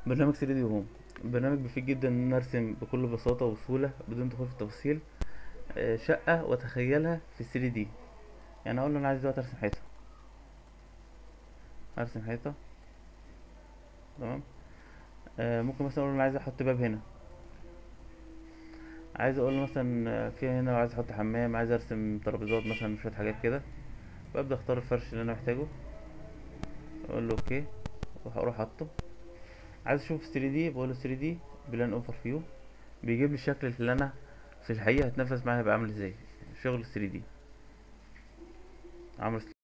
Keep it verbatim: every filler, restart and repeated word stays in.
برنامج ثري دي هوم برنامج بيفيد جدا ان انا ارسم بكل بساطة وسهولة بدون دخول في التفاصيل. آه، شقة واتخيلها في ثري دي. يعني اقول له انا عايز دلوقتي ارسم حيطة، ارسم حيطة. تمام. آه، ممكن مثلا اقول له انا عايز احط باب هنا، عايز اقول له مثلا آه، في هنا لو عايز احط حمام، عايز ارسم ترابيزات مثلا شوية حاجات كده. ببدأ اختار الفرش اللي انا محتاجه، اقول له اوكي، وهروح حاطه. عايز اشوف ثري دي، بقول له ثري دي بلان اوفر فيو، بيجيب لي الشكل اللي انا في الحقيقة هتنفذ معايا هيبقى عامل ازاي. شغل ثري دي عمرو